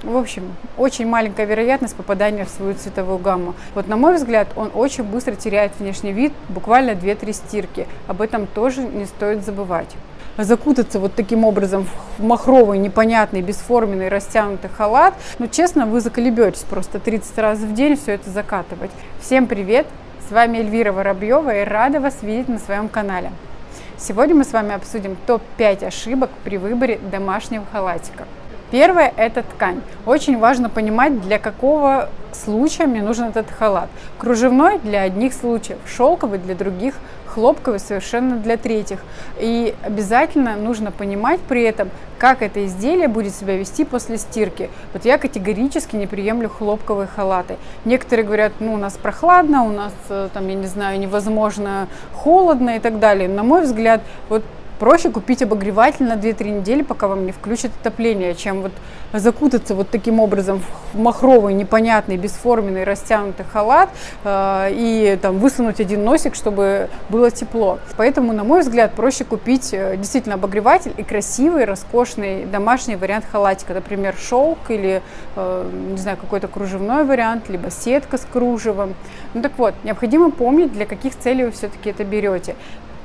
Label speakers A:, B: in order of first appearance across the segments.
A: В общем, очень маленькая вероятность попадания в свою цветовую гамму. Вот на мой взгляд, он очень быстро теряет внешний вид, буквально 2-3 стирки. Об этом тоже не стоит забывать. Закутаться вот таким образом в махровый, непонятный, бесформенный, растянутый халат, ну честно, вы заколебетесь просто 30 раз в день все это закатывать. Всем привет! С вами Эльвира Воробьева и рада вас видеть на своем канале. Сегодня мы с вами обсудим топ-5 ошибок при выборе домашнего халатика. Первое – это ткань. Очень важно понимать, для какого случая мне нужен этот халат. Кружевной – для одних случаев, шелковый – для других, хлопковый – совершенно для третьих. И обязательно нужно понимать при этом, как это изделие будет себя вести после стирки. Вот я категорически не приемлю хлопковые халаты. Некоторые говорят, ну у нас прохладно, у нас там, я не знаю, невозможно холодно и так далее. На мой взгляд, вот проще купить обогреватель на 2-3 недели, пока вам не включат отопление, чем вот закутаться вот таким образом в махровый, непонятный, бесформенный, растянутый халат и там высунуть один носик, чтобы было тепло. Поэтому, на мой взгляд, проще купить действительно обогреватель и красивый, роскошный домашний вариант халатика. Например, шелк или, не знаю, какой-то кружевной вариант, либо сетка с кружевом. Ну так вот, необходимо помнить, для каких целей вы все-таки это берете.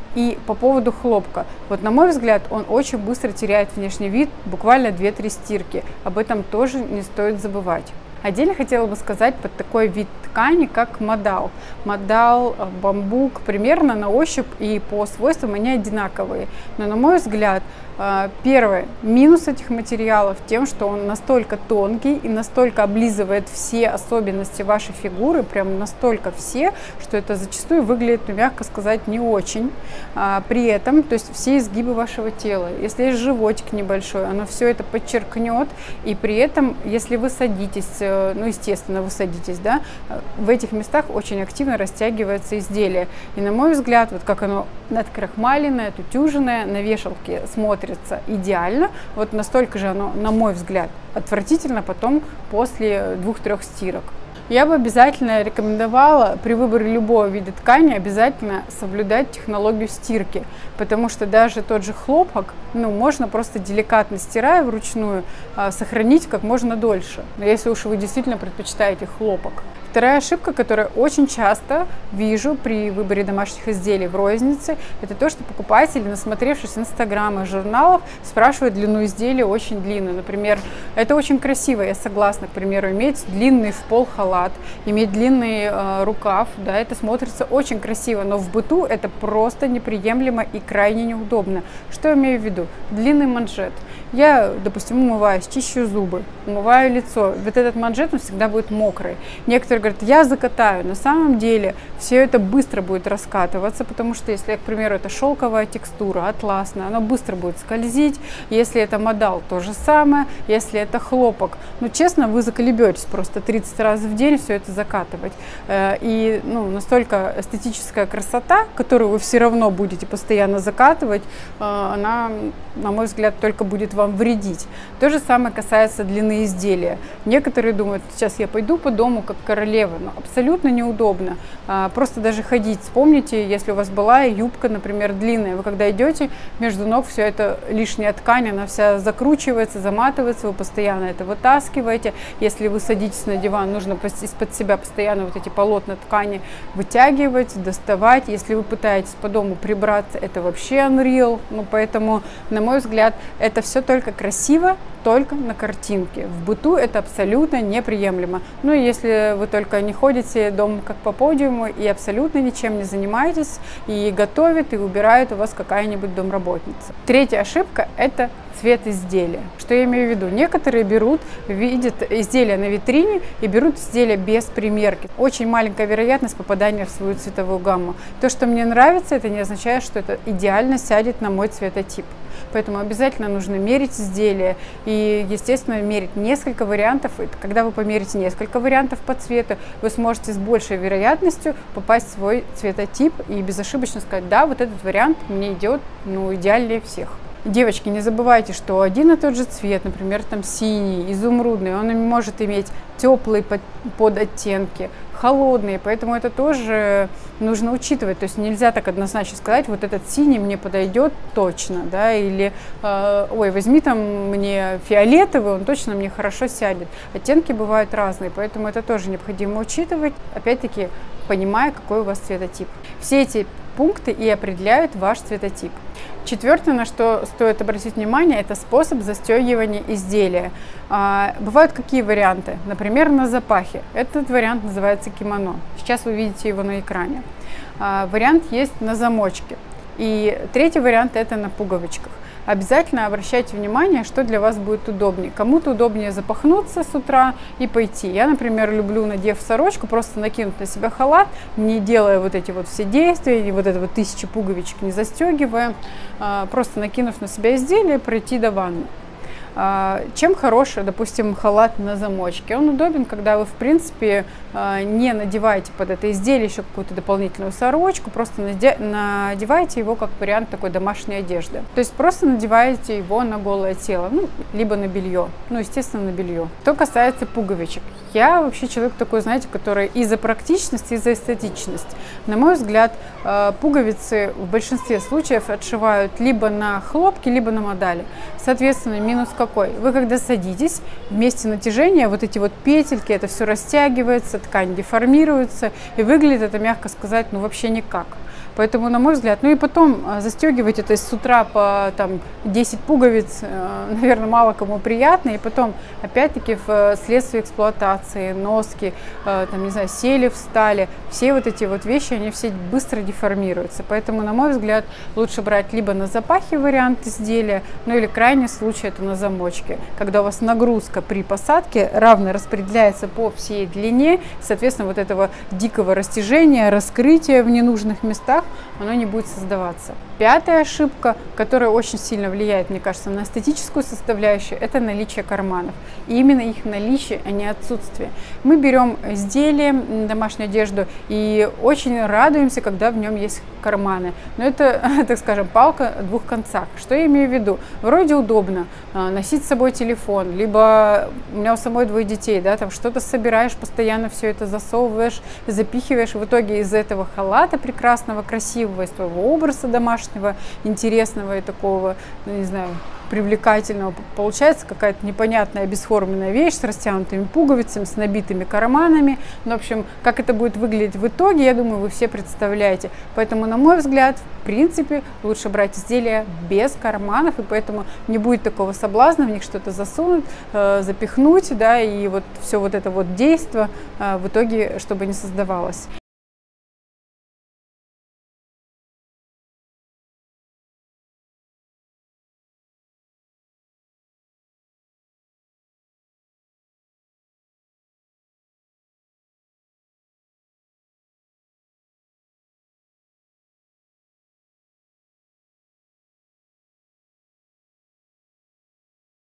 A: И по поводу хлопка, вот на мой взгляд, он очень быстро теряет внешний вид, буквально 2-3 стирки. Об этом тоже не стоит забывать. Отдельно хотела бы сказать под такой вид ткани, как модал. Модал, бамбук, примерно на ощупь и по свойствам они одинаковые. Но на мой взгляд, первый минус этих материалов тем, что он настолько тонкий и настолько облизывает все особенности вашей фигуры, прям настолько все, что это зачастую выглядит, ну, мягко сказать, не очень. При этом, то есть все изгибы вашего тела, если есть животик небольшой, оно все это подчеркнет, и при этом, если вы садитесь, ну, естественно, вы садитесь, да, в этих местах очень активно растягивается изделие. И на мой взгляд, вот как оно надкрахмаленное, отутюженное, на вешалке смотрится идеально, вот настолько же оно, на мой взгляд, отвратительно потом после 2-3 стирок. Я бы обязательно рекомендовала при выборе любого вида ткани обязательно соблюдать технологию стирки, потому что даже тот же хлопок, ну, можно просто деликатно стирая вручную сохранить как можно дольше, если уж вы действительно предпочитаете хлопок. Вторая ошибка, которую очень часто вижу при выборе домашних изделий в рознице, это то, что покупатели, насмотревшись инстаграма, журналов, спрашивают длину изделия очень длинную. Например, это очень красиво, я согласна, к примеру, иметь длинный в пол халат, иметь длинный рукав, да, это смотрится очень красиво, но в быту это просто неприемлемо и крайне неудобно. Что я имею в виду? Длинный манжет. Я, допустим, умываюсь, чищу зубы, умываю лицо, вот этот манжет, он всегда будет мокрый. Некоторые говорят, я закатаю. На самом деле все это быстро будет раскатываться, потому что если, к примеру, это шелковая текстура, атласная, она быстро будет скользить. Если это модал, то же самое. Если это хлопок, ну, честно, вы заколебетесь просто 30 раз в день все это закатывать. И, ну, настолько эстетическая красота, которую вы все равно будете постоянно закатывать, она, на мой взгляд, только будет вам вредить. То же самое касается длины изделия. Некоторые думают, сейчас я пойду по дому как королева, но абсолютно неудобно. Просто даже ходить. Вспомните, если у вас была юбка, например, длинная, вы когда идете, между ног все это лишняя ткань, она вся закручивается, заматывается, вы постоянно это вытаскиваете. Если вы садитесь на диван, нужно из-под себя постоянно вот эти полотна ткани вытягивать, доставать. Если вы пытаетесь по дому прибраться, это вообще unreal. Ну, поэтому, на мой взгляд, это все только красиво, только на картинке. В быту это абсолютно неприемлемо. Ну, если вы только не ходите дома как по подиуму и абсолютно ничем не занимаетесь, и готовит, и убирает у вас какая-нибудь домработница. Третья ошибка – это цвет изделия. Что я имею в виду? Некоторые берут, видят изделия на витрине и берут изделия без примерки. Очень маленькая вероятность попадания в свою цветовую гамму. То, что мне нравится, это не означает, что это идеально сядет на мой цветотип. Поэтому обязательно нужно мерить изделие и, естественно, мерить несколько вариантов. И когда вы померите несколько вариантов по цвету, вы сможете с большей вероятностью попасть в свой цветотип и безошибочно сказать, да, вот этот вариант мне идет, ну, идеальнее всех. Девочки, не забывайте, что один и тот же цвет, например, там синий, изумрудный, он может иметь теплые подоттенки, холодные, поэтому это тоже нужно учитывать. То есть нельзя так однозначно сказать, вот этот синий мне подойдет точно, да, или ой, возьми там мне фиолетовый, он точно мне хорошо сядет. Оттенки бывают разные, поэтому это тоже необходимо учитывать, опять-таки понимая, какой у вас цветотип. Все эти пункты и определяют ваш цветотип. Четвертое, на что стоит обратить внимание, это способ застегивания изделия. Бывают какие варианты? Например, на запахе. Этот вариант называется кимоно. Сейчас вы видите его на экране. Вариант есть на замочке. И третий вариант это на пуговичках. Обязательно обращайте внимание, что для вас будет удобнее. Кому-то удобнее запахнуться с утра и пойти. Я, например, люблю, надев сорочку, просто накинуть на себя халат, не делая вот эти вот все действия, и вот это вот 1000 пуговичек не застегивая, просто накинув на себя изделие, пройти до ванны. Чем хорош, допустим, халат на замочке? Он удобен, когда вы, в принципе, не надеваете под это изделие еще какую-то дополнительную сорочку, просто надеваете его как вариант такой домашней одежды. То есть просто надеваете его на голое тело, ну, либо на белье, ну, естественно, на белье. Что касается пуговичек, я вообще человек такой, знаете, который и за практичность, и за эстетичность. На мой взгляд, пуговицы в большинстве случаев отшивают либо на хлопке, либо на модали. Соответственно, минус какой? Вы когда садитесь, в месте натяжения вот эти вот петельки, это все растягивается, ткань деформируется, и выглядит это, мягко сказать, ну вообще никак. Поэтому, на мой взгляд, ну и потом застегивать это с утра по там 10 пуговиц, наверное, мало кому приятно. И потом, опять-таки, вследствие эксплуатации, носки, там, не знаю, сели, встали, все вот эти вот вещи, они все быстро деформируются. Поэтому, на мой взгляд, лучше брать либо на запахе вариант изделия, ну или крайний случай это на замочке, когда у вас нагрузка при посадке равно распределяется по всей длине, соответственно, вот этого дикого растяжения, раскрытия в ненужных местах, оно не будет создаваться. Пятая ошибка, которая очень сильно влияет, мне кажется, на эстетическую составляющую, это наличие карманов. И именно их наличие, а не отсутствие. Мы берем изделие, домашнюю одежду, и очень радуемся, когда в нем есть карманы. Но это, так скажем, палка о двух концах. Что я имею в виду? Вроде удобно носить с собой телефон, либо у меня у самой 2 детей, да, там что-то собираешь, постоянно все это засовываешь, запихиваешь, в итоге из этого халата прекрасного, красивого, из твоего образа домашнего, интересного и такого, ну, не знаю, привлекательного, получается какая-то непонятная бесформенная вещь с растянутыми пуговицами, с набитыми карманами. Ну, в общем, как это будет выглядеть в итоге, я думаю, вы все представляете. Поэтому, на мой взгляд, в принципе, лучше брать изделия без карманов, и поэтому не будет такого соблазна в них что-то засунуть, запихнуть, да, и вот все вот это вот действо в итоге, чтобы не создавалось.